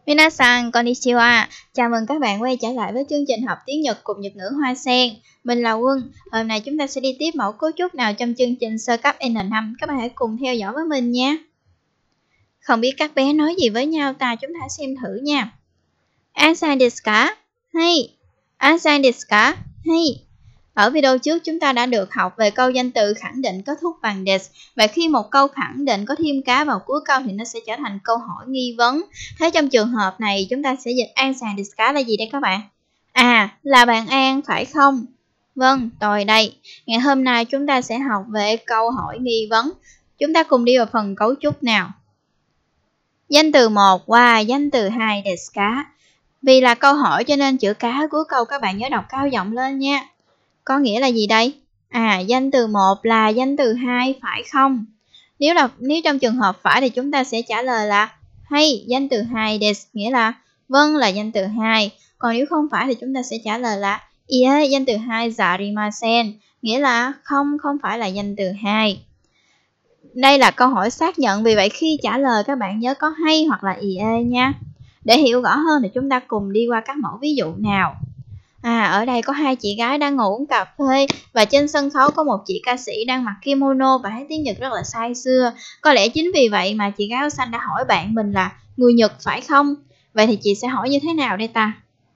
Minasan, konnichiwa. Chào mừng các bạn quay trở lại với chương trình học tiếng Nhật cùng Nhật ngữ Hoa Sen. Mình là Quân. Hôm nay chúng ta sẽ đi tiếp mẫu cấu trúc nào trong chương trình sơ cấp N5. Các bạn hãy cùng theo dõi với mình nha. Không biết các bé nói gì với nhau ta, chúng ta xem thử nha. Ansai desu ka? Hay. Ansai desu ka? Hay. Ở video trước chúng ta đã được học về câu danh từ khẳng định kết thúc bằng desu. Và khi một câu khẳng định có thêm cá vào cuối câu thì nó sẽ trở thành câu hỏi nghi vấn. Thế trong trường hợp này chúng ta sẽ dịch Ansai desu ka là gì đây các bạn? Là bạn An phải không? Vâng, tôi đây. Ngày hôm nay chúng ta sẽ học về câu hỏi nghi vấn. Chúng ta cùng đi vào phần cấu trúc nào. Danh từ 1 và danh từ 2 desu ka. Vì là câu hỏi cho nên chữ cá cuối câu các bạn nhớ đọc cao giọng lên nha. Có nghĩa là gì đây? Danh từ 1 là danh từ 2 phải không? Nếu trong trường hợp phải thì chúng ta sẽ trả lời là hay, danh từ 2 desu, nghĩa là vâng là danh từ 2. Còn nếu không phải thì chúng ta sẽ trả lời là ie, danh từ 2 zarimasen, nghĩa là không phải là danh từ 2. Đây là câu hỏi xác nhận, vì vậy khi trả lời các bạn nhớ có hay hoặc là ie nha. Để hiểu rõ hơn thì chúng ta cùng đi qua các mẫu ví dụ nào. Ở đây có hai chị gái đang ngồi uống cà phê và trên sân khấu có một chị ca sĩ đang mặc kimono và hát tiếng Nhật rất là say sưa. Có lẽ chính vì vậy mà chị gái áo xanh đã hỏi bạn mình là người Nhật phải không? Vậy thì chị sẽ hỏi như thế nào đây ta?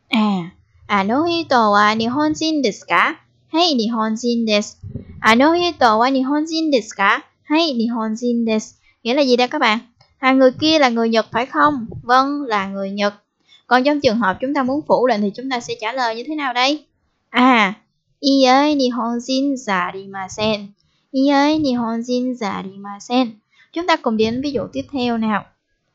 Ano hito wa nihonjin desu ka? Hay nihonjin desu. Ano hito wa nihonjin desu ka? Hay nihonjin desu. Nghĩa là gì đây các bạn? Người kia là người Nhật phải không? Vâng, là người Nhật. Còn trong trường hợp chúng ta muốn phủ định thì chúng ta sẽ trả lời như thế nào đây? Iei nihonjin zarimasen. Iei nihonjin zarimasen. Chúng ta cùng đến ví dụ tiếp theo nào.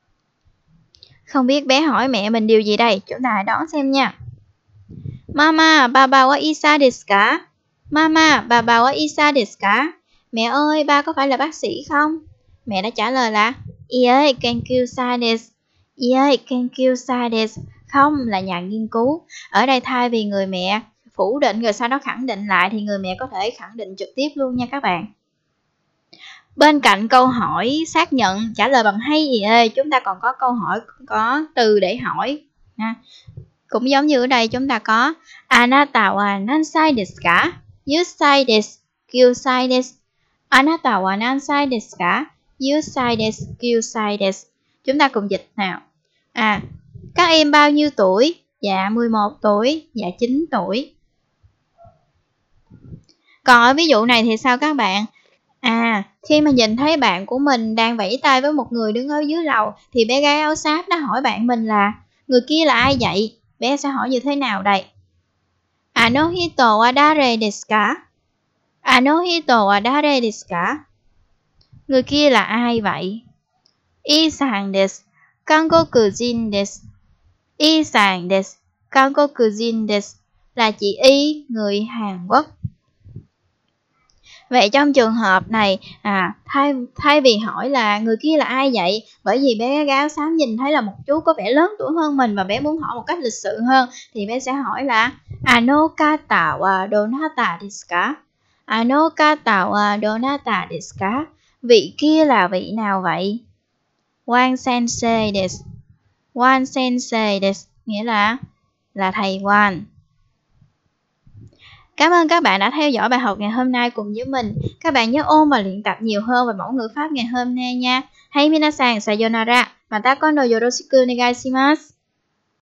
Không biết bé hỏi mẹ mình điều gì đây? Chúng ta hãy đón xem nha. Mama, baba wa isa desu ka? Mama, baba wa isa desu ka? Mẹ ơi, ba có phải là bác sĩ không? Mẹ đã trả lời là Iei kenkyu-sa desu. Iei kenkyu-sa desu. Không, là nhà nghiên cứu. Ở đây thay vì người mẹ phủ định rồi sau đó khẳng định lại thì người mẹ có thể khẳng định trực tiếp luôn nha các bạn. Bên cạnh câu hỏi xác nhận trả lời bằng hay ie, chúng ta còn có câu hỏi có từ để hỏi. Cũng giống như ở đây chúng ta có Anata wa nansai desu ka? Yusai desu. Kyusai desu. Anata wa nansai desu ka? Yusai desu. Kyusai desu. Chúng ta cùng dịch nào. Các em bao nhiêu tuổi? Dạ 11 tuổi. Dạ 9 tuổi. Còn ở ví dụ này thì sao các bạn? Khi mà nhìn thấy bạn của mình đang vẫy tay với một người đứng ở dưới lầu thì bé gái áo xám đã hỏi bạn mình là người kia là ai vậy? Bé sẽ hỏi như thế nào đây? Ano hito wa dare desu ka? Ano hito wa dare desu ka? Người kia là ai vậy? I-san desu. Kankokujin desu. I-san desu. Kankokujin desu. Là chị Y, người Hàn Quốc. Vậy trong trường hợp này, thay vì hỏi là người kia là ai vậy? Bởi vì bé gái áo xám nhìn thấy là một chú có vẻ lớn tuổi hơn mình và bé muốn hỏi một cách lịch sự hơn thì bé sẽ hỏi là Ano kata wa donata desu ka? Ano kata wa donata desu ka? Vị kia là vị nào vậy? Wan sensei desu. Wan sensei desu. Nghĩa là thầy Wan. Cảm ơn các bạn đã theo dõi bài học ngày hôm nay cùng với mình. Các bạn nhớ ôn và luyện tập nhiều hơn về mẫu ngữ pháp ngày hôm nay nha. Hey minasan, sayonara. Mata kondo yoroshiku onegai shimasu.